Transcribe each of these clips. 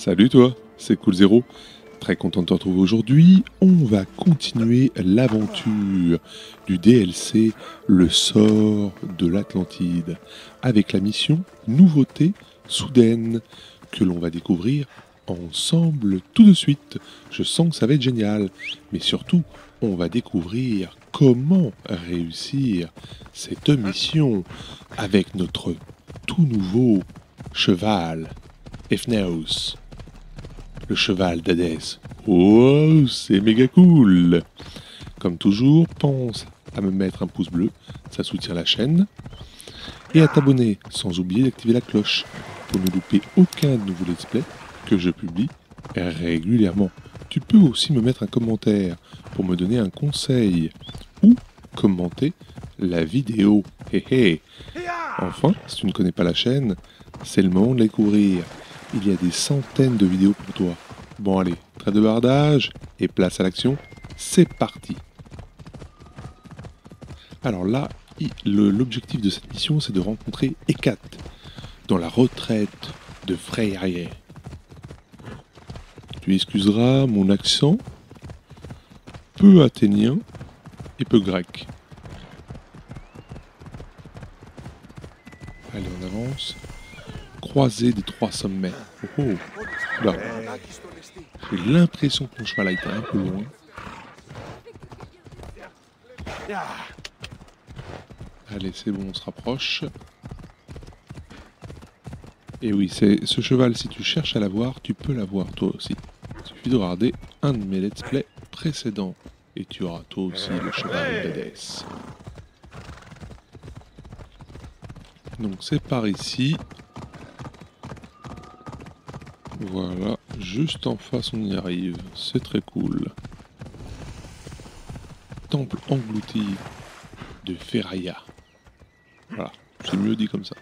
Salut toi, c'est Cool Zero. Très content de te retrouver aujourd'hui. On va continuer l'aventure du DLC Le sort de l'Atlantide avec la mission Nouveauté soudaine que l'on va découvrir ensemble tout de suite. Je sens que ça va être génial, mais surtout on va découvrir comment réussir cette mission avec notre tout nouveau cheval, Efneus. Le cheval d'Hadès. Oh, c'est méga cool! Comme toujours, pense à me mettre un pouce bleu, ça soutient la chaîne, et à t'abonner, sans oublier d'activer la cloche pour ne louper aucun de nouveaux let's play que je publie régulièrement. Tu peux aussi me mettre un commentaire pour me donner un conseil ou commenter la vidéo. Hé hé. Enfin, si tu ne connais pas la chaîne, c'est le moment de la découvrir. Il y a des centaines de vidéos pour toi. Bon allez, trait de bardage et place à l'action, c'est parti. Alors là, l'objectif de cette mission, c'est de rencontrer Hécate dans la retraite de Freyr. Tu excuseras mon accent peu athénien et peu grec. Allez, on avance. Croisée des trois sommets. Oh oh. Là. J'ai l'impression que mon cheval a été un peu loin. Allez, c'est bon, on se rapproche. Et oui, c'est ce cheval, si tu cherches à l'avoir, tu peux l'avoir toi aussi. Il suffit de regarder un de mes let's play précédents. Et tu auras toi aussi le cheval d'Hadès. Donc c'est par ici. Voilà, juste en face on y arrive, c'est très cool. Temple englouti de Ferraya. Voilà, c'est mieux dit comme ça.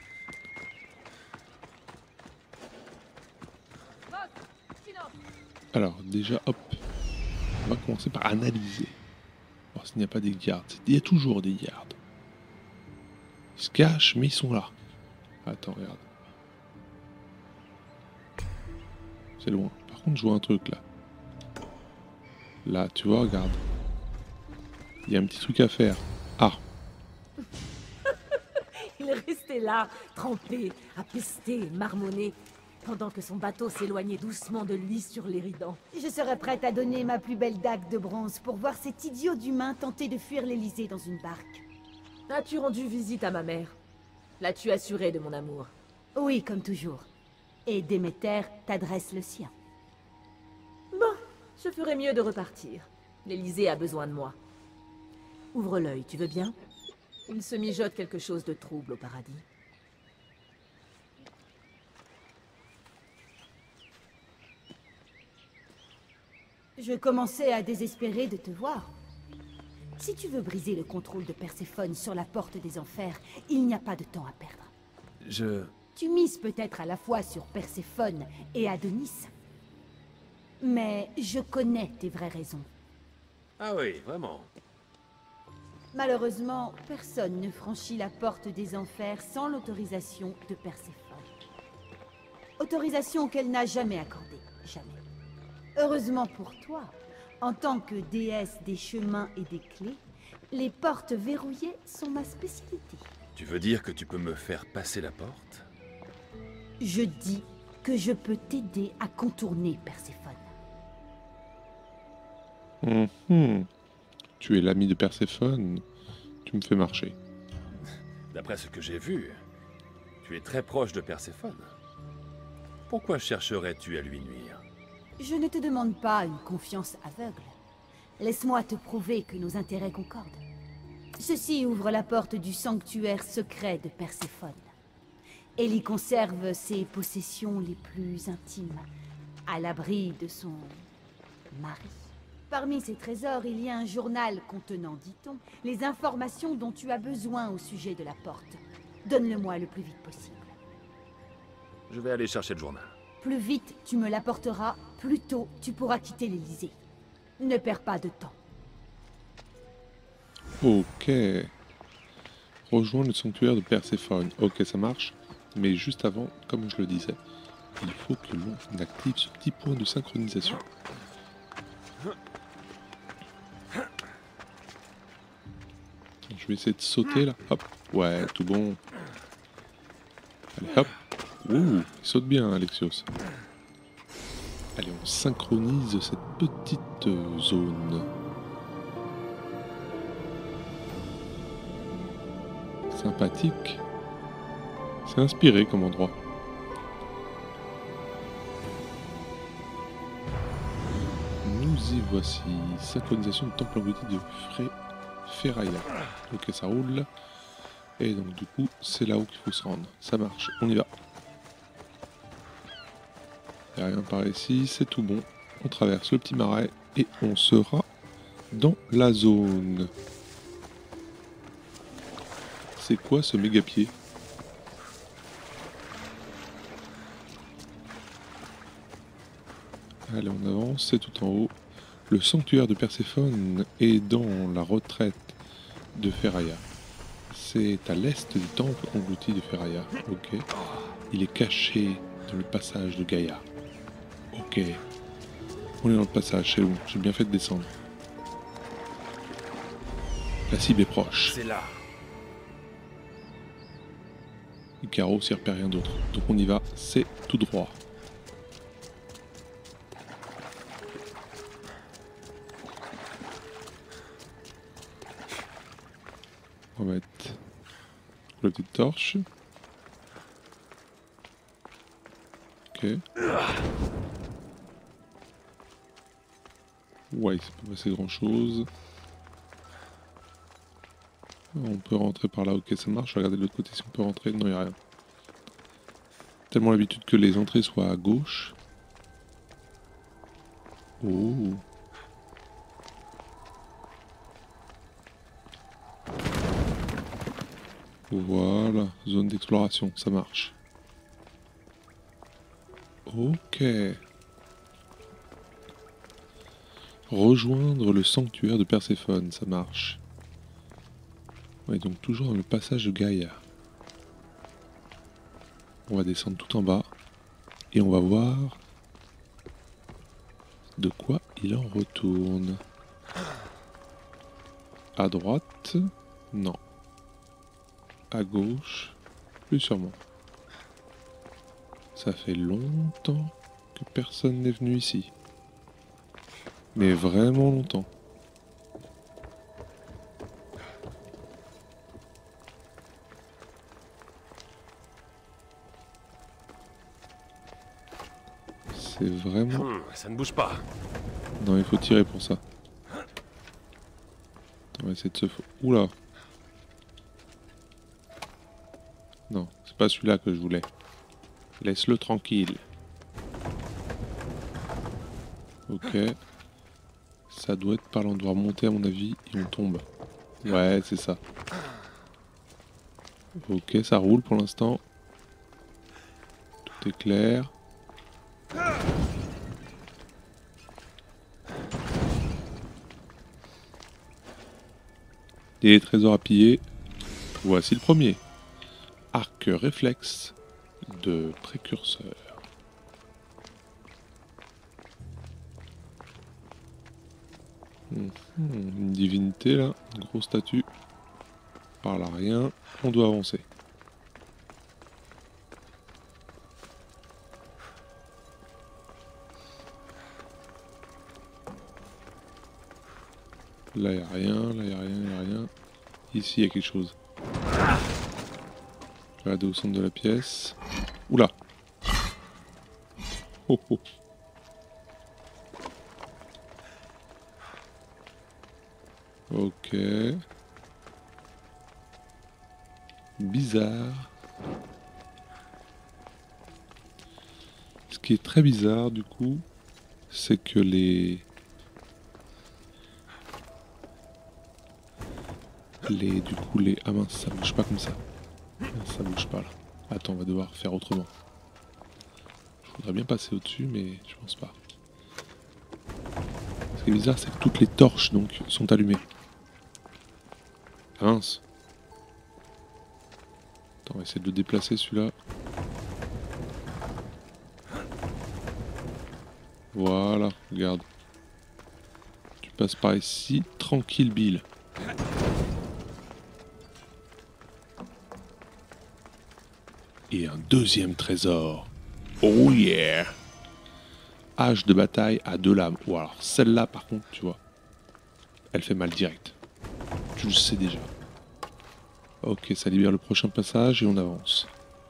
Alors déjà, hop, on va commencer par analyser. Voir s'il n'y a pas des gardes. Il y a toujours des gardes. Ils se cachent, mais ils sont là. Attends, regarde. C'est loin. Par contre, je vois un truc là. Là, tu vois, regarde. Il y a un petit truc à faire. Ah. Il restait là, trempé, à pester, marmonner, pendant que son bateau s'éloignait doucement de lui sur l'Éridan. Je serais prête à donner ma plus belle dague de bronze pour voir cet idiot d'humain tenter de fuir l'Élysée dans une barque. As-tu rendu visite à ma mère? L'as-tu assurée de mon amour? Oui, comme toujours. Et Déméter t'adresse le sien. Bon, je ferais mieux de repartir. L'Élysée a besoin de moi. Ouvre l'œil, tu veux bien? Il se mijote quelque chose de trouble au paradis. Je commençais à désespérer de te voir. Si tu veux briser le contrôle de Perséphone sur la porte des enfers, il n'y a pas de temps à perdre. Tu mises peut-être à la fois sur Perséphone et Adonis. Mais je connais tes vraies raisons. Ah oui, vraiment. Malheureusement, personne ne franchit la porte des enfers sans l'autorisation de Perséphone. Autorisation qu'elle n'a jamais accordée. Jamais. Heureusement pour toi, en tant que déesse des chemins et des clés, les portes verrouillées sont ma spécialité. Tu veux dire que tu peux me faire passer la porte? Je dis que je peux t'aider à contourner Perséphone. Tu es l'ami de Perséphone. Tu me fais marcher. D'après ce que j'ai vu, tu es très proche de Perséphone. Pourquoi chercherais-tu à lui nuire? Je ne te demande pas une confiance aveugle. Laisse-moi te prouver que nos intérêts concordent. Ceci ouvre la porte du sanctuaire secret de Perséphone. Elle y conserve ses possessions les plus intimes, à l'abri de son mari. Parmi ces trésors, il y a un journal contenant, dit-on, les informations dont tu as besoin au sujet de la porte. Donne-le-moi le plus vite possible. Je vais aller chercher le journal. Plus vite tu me l'apporteras, plus tôt tu pourras quitter l'Élysée. Ne perds pas de temps. Ok. Rejoindre le sanctuaire de Perséphone. Ok, ça marche. Mais juste avant, comme je le disais, il faut que l'on active ce petit point de synchronisation. Je vais essayer de sauter là. Hop. Ouais, tout bon. Allez, hop. Ouh, il saute bien, Alexios. Allez, on synchronise cette petite zone. Sympathique. C'est inspiré comme endroit. Nous y voici. Synchronisation de temple englouti de Ferraia. Ok, ça roule. Et donc du coup, c'est là-haut qu'il faut se rendre. Ça marche, on y va. Il n'y a rien par ici, c'est tout bon. On traverse le petit marais et on sera dans la zone. C'est quoi ce méga pied? Allez, on avance, c'est tout en haut. Le sanctuaire de Perséphone est dans la retraite de Ferraia. C'est à l'est du temple englouti de Ferraia. Ok. Il est caché dans le passage de Gaïa. Ok. On est dans le passage, c'est où? J'ai bien fait de descendre. La cible est proche. C'est là. Icaro s'y repère rien d'autre. Donc on y va, c'est tout droit. On va mettre la petite torche. Ok. Ouais, il s'est pas passé grand chose. On peut rentrer par là, ok ça marche. Je vais regarder de l'autre côté si on peut rentrer. Non, il n'y a rien. Tellement l'habitude que les entrées soient à gauche. Oh. Voilà, zone d'exploration, ça marche. Ok. Rejoindre le sanctuaire de Perséphone, ça marche. Ouais, donc toujours dans le passage de Gaïa. On va descendre tout en bas et on va voir de quoi il en retourne. À droite, non. À gauche, plus sûrement. Ça fait longtemps que personne n'est venu ici. Mais vraiment longtemps. C'est vraiment... Ça ne bouge pas. Non, il faut tirer pour ça. On va essayer de se... Oula! Non, c'est pas celui-là que je voulais. Laisse-le tranquille. Ok. Ça doit être par là, on doit remonter à mon avis et on tombe. Ouais, c'est ça. Ok, ça roule pour l'instant. Tout est clair. Des trésors à piller. Voici le premier. Arc réflexe de précurseur. Une divinité là, une grosse statue. Par là rien, on doit avancer. Là y a rien, là y a rien, y a rien. Ici y a quelque chose. Regardez au centre de la pièce. Oula. Oh oh. Ok. Bizarre. Ce qui est très bizarre du coup, c'est que les... Ah mince, ça bouge pas comme ça. Ça bouge pas là. Attends, on va devoir faire autrement. Je voudrais bien passer au-dessus, mais je pense pas. Ce qui est bizarre, c'est que toutes les torches donc sont allumées. Ah mince. Attends, on va essayer de le déplacer celui-là. Voilà, regarde. Tu passes par ici, tranquille Bill. Et un deuxième trésor. Oh yeah! Hache de bataille à 2 lames. Ou alors celle-là par contre, tu vois. Elle fait mal direct. Tu le sais déjà. Ok, ça libère le prochain passage et on avance.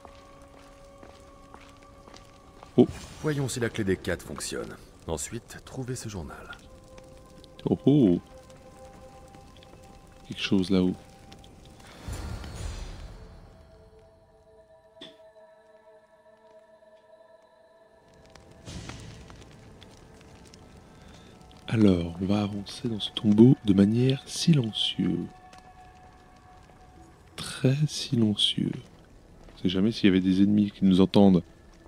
Oh, Voyons si la clé des 4 fonctionne. Ensuite, trouvez ce journal. oh, oh. Quelque chose là-haut. Alors, on va avancer dans ce tombeau de manière silencieuse. Très silencieux. On sait jamais s'il y avait des ennemis qui nous entendent.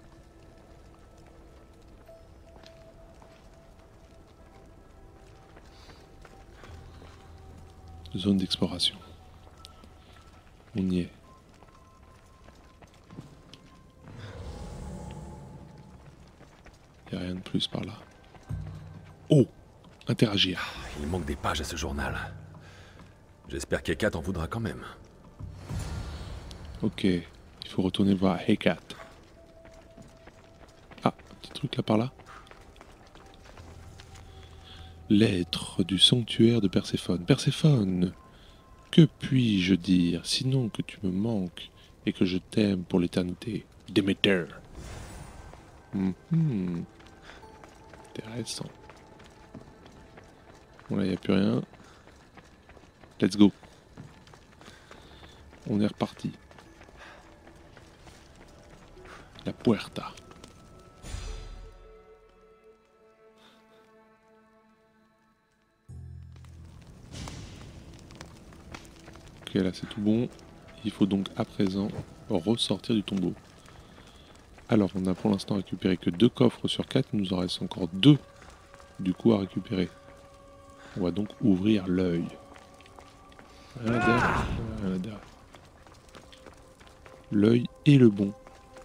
Zone d'exploration. On y est. Il n'y a rien de plus par là. Oh! Interagir. Il manque des pages à ce journal. J'espère qu'Ekat en voudra quand même. Ok. Il faut retourner voir Hecat. Ah, petit truc là par là. Lettre du sanctuaire de Perséphone. Perséphone, que puis-je dire, sinon que tu me manques et que je t'aime pour l'éternité. Déméter. Intéressant. Bon là, il n'y a plus rien. Let's go. On est reparti. La puerta. Ok, là c'est tout bon. Il faut donc à présent ressortir du tombeau. Alors, on a pour l'instant récupéré que 2 coffres sur 4. Il nous en reste encore 2 du coup à récupérer. On va donc ouvrir l'œil. Rien là derrière. Rien là derrière. L'œil est le bon.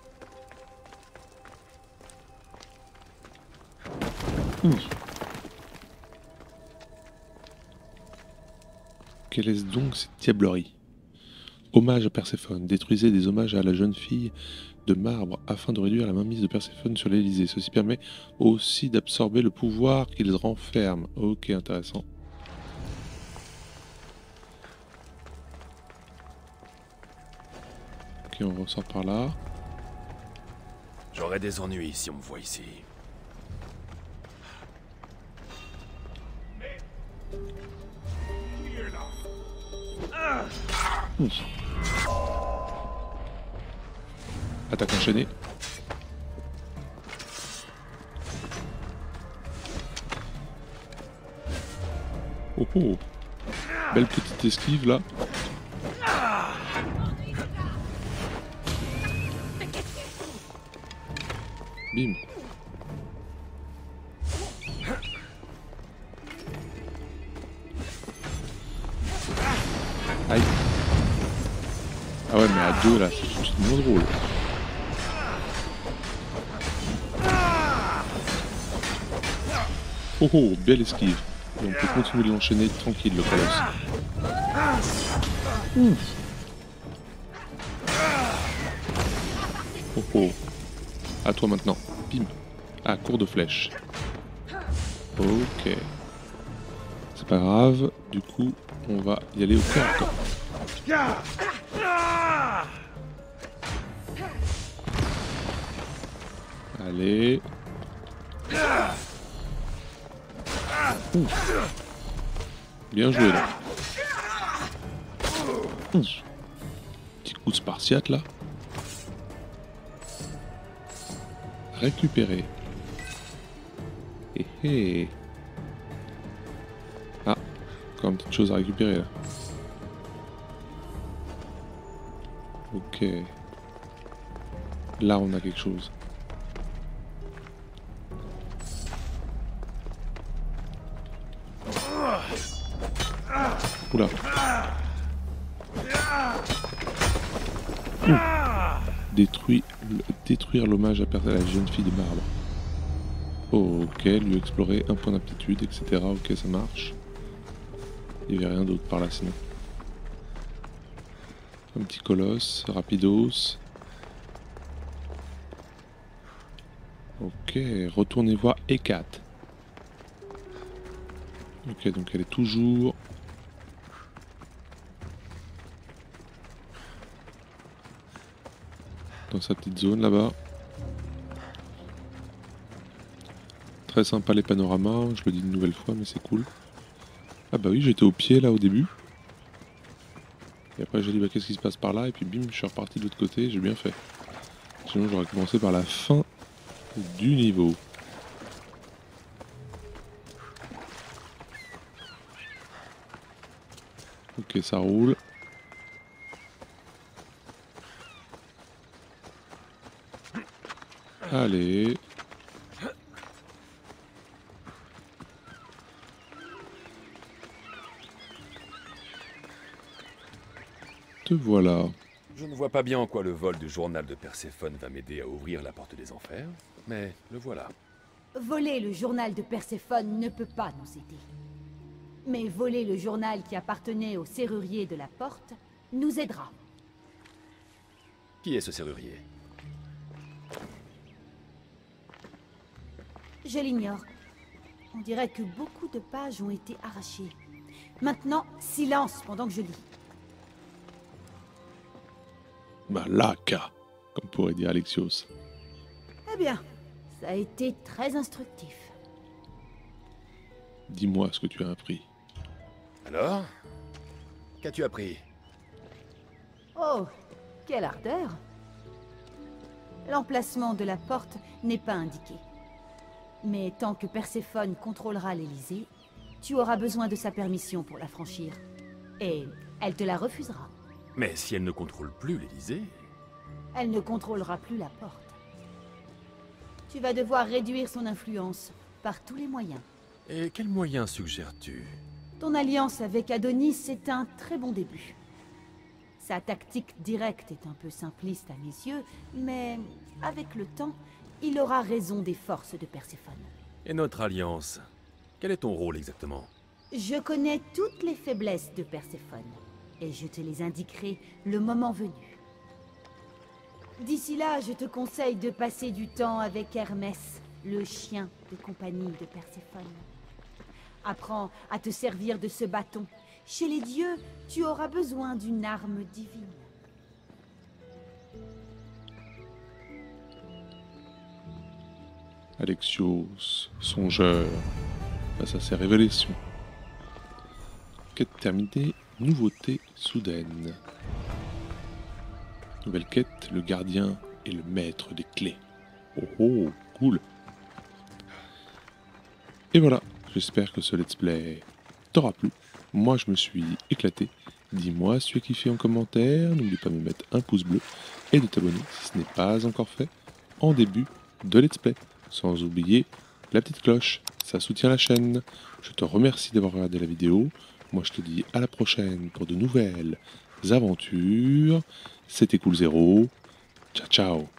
Quelle est donc cette diablerie? Hommage à Perséphone. Détruisez des hommages à la jeune fille de marbre afin de réduire la mainmise de Perséphone sur l'Élysée. Ceci permet aussi d'absorber le pouvoir qu'ils renferment. Ok, intéressant. Ok, on ressort par là. J'aurai des ennuis si on me voit ici. Attaque enchaînée. Oh oh. Belle petite esquive là. Bim. Aïe. Ah ouais mais à 2 là, c'est moins drôle. Oh oh, belle esquive. Et on peut continuer de l'enchaîner tranquille le colosse. Oh oh. À toi maintenant. Bim. Ah, cours de flèche. Ok. C'est pas grave. Du coup, on va y aller au corps à corps. Allez. Bien joué là. Petit coup de spartiate là. Récupérer. Hé. Ah, encore une petite chose à récupérer là. Ok. Là on a quelque chose. Oula. Détruire l'hommage à la jeune fille de marbre. Ok, lui explorer un point d'aptitude, etc. Ok, ça marche. Il n'y avait rien d'autre par là sinon. Un petit colosse, rapidos. Ok, retournez voir E4. Ok, donc elle est toujours... dans sa petite zone là-bas. Très sympa les panoramas, je le dis une nouvelle fois mais c'est cool. Ah bah oui, j'étais au pied là au début. Et après j'ai dit bah qu'est-ce qui se passe par là et puis bim, je suis reparti de l'autre côté, j'ai bien fait. Sinon j'aurais commencé par la fin du niveau. Ok, ça roule. Allez. Te voilà. Je ne vois pas bien en quoi le vol du journal de Perséphone va m'aider à ouvrir la porte des enfers, mais le voilà. Voler le journal de Perséphone ne peut pas nous aider. Mais voler le journal qui appartenait au serrurier de la porte nous aidera. Qui est ce serrurier? Je l'ignore. On dirait que beaucoup de pages ont été arrachées. Maintenant, silence pendant que je lis. Malaka, comme pourrait dire Alexios. Eh bien, ça a été très instructif. Dis-moi ce que tu as appris. Alors? Qu'as-tu appris? Oh, quelle ardeur! L'emplacement de la porte n'est pas indiqué. Mais tant que Perséphone contrôlera l'Élysée, tu auras besoin de sa permission pour la franchir. Et elle te la refusera. Mais si elle ne contrôle plus l'Élysée... Elle ne contrôlera plus la porte. Tu vas devoir réduire son influence, par tous les moyens. Et quels moyens suggères-tu? Ton alliance avec Adonis est un très bon début. Sa tactique directe est un peu simpliste à mes yeux, mais avec le temps, il aura raison des forces de Perséphone. Et notre alliance? Quel est ton rôle exactement? Je connais toutes les faiblesses de Perséphone, et je te les indiquerai le moment venu. D'ici là, je te conseille de passer du temps avec Hermès, le chien de compagnie de Perséphone. Apprends à te servir de ce bâton. Chez les dieux, tu auras besoin d'une arme divine. Alexios, songeur, face à ses révélations. Quête terminée, nouveauté soudaine. Nouvelle quête, le gardien et le maître des clés. Oh oh, cool. Et voilà, j'espère que ce let's play t'aura plu. Moi je me suis éclaté. Dis-moi si tu as kiffé en commentaire, n'oublie pas de me mettre un pouce bleu et de t'abonner si ce n'est pas encore fait en début de let's play. Sans oublier la petite cloche, ça soutient la chaîne. Je te remercie d'avoir regardé la vidéo. Moi je te dis à la prochaine pour de nouvelles aventures. C'était Cool Zero. Ciao ciao.